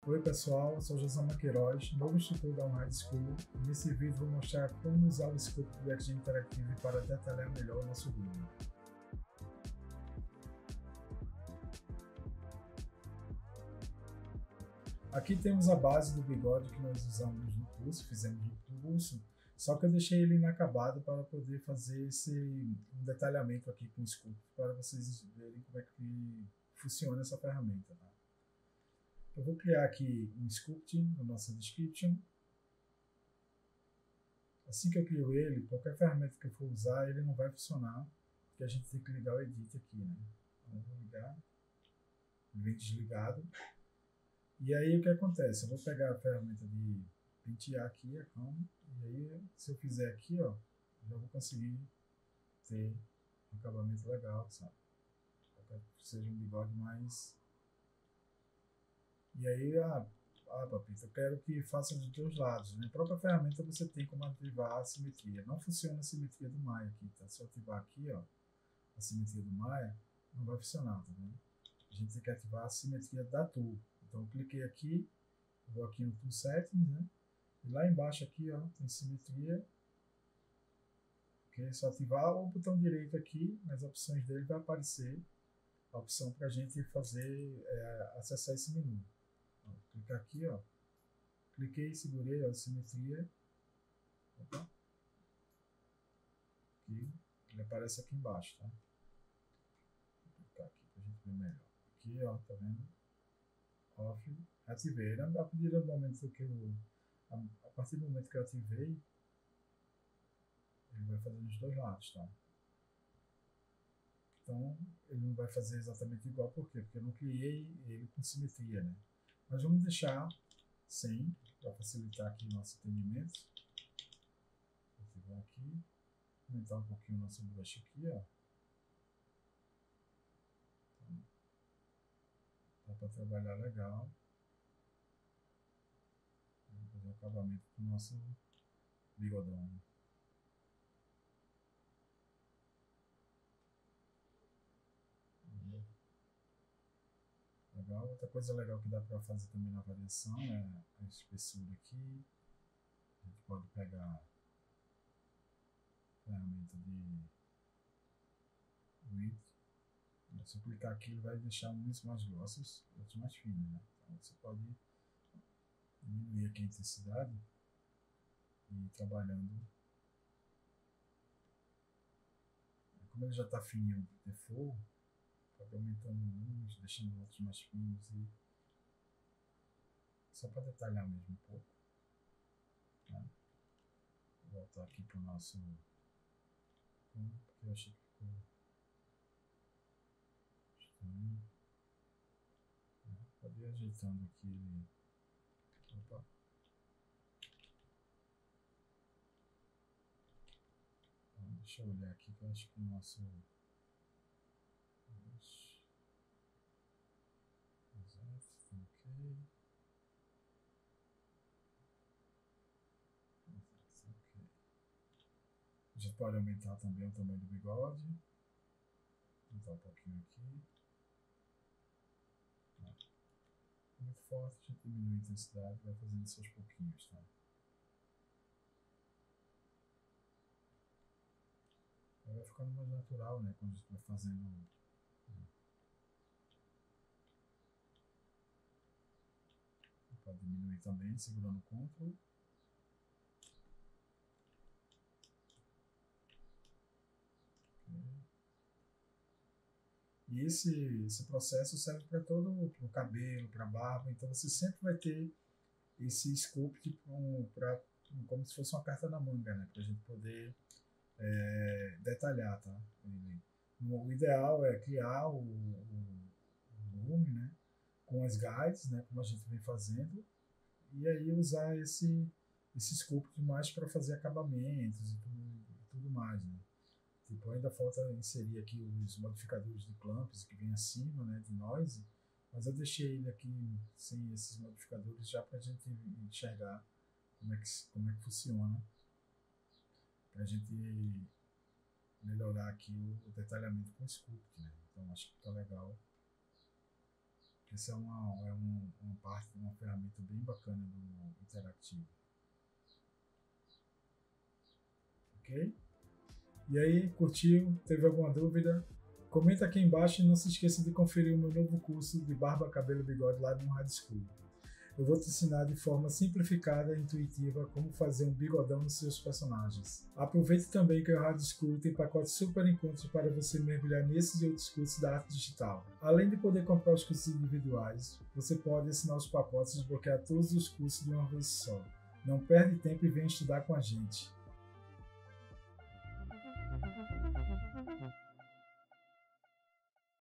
Oi pessoal, sou Josama Queiroz, novo instrutor da High School, e nesse vídeo vou mostrar como usar o scope do XG Interactive para detalhar melhor o nosso grupo. Aqui temos a base do bigode que nós usamos no curso, fizemos no curso, só que eu deixei ele inacabado para poder fazer um detalhamento aqui com o scope, para vocês verem como é que funciona essa ferramenta. Tá? Eu vou criar aqui um sculpt na nossa description. Assim que eu crio ele, qualquer ferramenta que eu for usar, ele não vai funcionar, porque a gente tem que ligar o edit aqui, né? Então, eu vou ligar, ele vem desligado. E aí o que acontece? Eu vou pegar a ferramenta de pentear aqui a cama, e aí se eu fizer aqui, ó, já vou conseguir ter um acabamento legal, sabe? Qualquer que seja um bigode mais. E aí, Papito, eu quero que faça dos dois lados. Na própria ferramenta você tem como ativar a simetria. Não funciona a simetria do Maya aqui, tá? Se eu ativar aqui, ó, a simetria do Maya, não vai funcionar, tá vendo? A gente tem que ativar a simetria da tool. Então eu cliquei aqui, vou aqui no Tool Settings, né? E lá embaixo aqui, ó, tem simetria. Ok? Só ativar o botão direito aqui, nas opções dele vai aparecer a opção para a gente fazer, acessar esse menu. Ó, clicar aqui, ó. Cliquei e segurei a simetria. Opa. Aqui. Ele aparece aqui embaixo, tá? Vou clicar aqui para a gente ver melhor. Aqui, ó, tá vendo? Off. Ativei. A partir do momento que eu ativei, ele vai fazer nos dois lados, tá? Então, ele não vai fazer exatamente igual, por quê? Porque eu não criei ele com simetria, né? Mas vamos deixar sem, para facilitar aqui o nosso entendimento. Vou ativar aqui, aumentar um pouquinho o nosso brush aqui, ó. Então, dá para trabalhar legal. Vamos fazer o acabamento do nosso bigodão. Legal. Outra coisa legal que dá para fazer também na variação é a espessura aqui. A gente pode pegar a ferramenta de width. Se eu clicar aqui, ele vai deixar uns mais grossos e outros mais finos, né? Então você pode diminuir aqui a intensidade e ir trabalhando. Como ele já está fininho por default, pode aumentando uns, deixando outros mais finos e só para detalhar mesmo um pouco. Tá? Vou voltar aqui para o nosso, porque eu achei que ficou estranho. Pode ir ajeitando aqui ele. Opa. Então, deixa eu olhar aqui que eu acho que o nosso. Ok. A gente pode aumentar também o tamanho do bigode. Aumentar um pouquinho aqui. Muito forte, a gente diminui a intensidade, vai fazendo isso aos pouquinhos, tá? Aí vai ficando mais natural, né? Quando a gente vai fazendo. Pode diminuir também, segurando o Ctrl. E esse processo serve para todo o cabelo, para a barba, então você sempre vai ter esse sculpt como se fosse uma carta na manga, né? Para a gente poder detalhar, tá? O ideal é criar o volume, né? Com as guides, né? Como a gente vem fazendo, e aí usar esse sculpt mais para fazer acabamentos e tudo mais, né? Tipo, ainda falta inserir aqui os modificadores de clamps que vem acima, né, de noise, mas eu deixei ele aqui sem esses modificadores já para a gente enxergar como é que funciona, para a gente melhorar aqui o detalhamento com o sculpt, né? Então acho que tá legal. Essa é uma parte, uma ferramenta bem bacana do interativo. Ok? E aí, curtiu? Teve alguma dúvida? Comenta aqui embaixo e não se esqueça de conferir o meu novo curso de barba, cabelo e bigode lá no Hard School. Eu vou te ensinar de forma simplificada e intuitiva como fazer um bigodão nos seus personagens. Aproveite também que o Hard School tem pacotes super em conta para você mergulhar nesses e outros cursos da arte digital. Além de poder comprar os cursos individuais, você pode assinar os pacotes e desbloquear todos os cursos de uma vez só. Não perde tempo e venha estudar com a gente.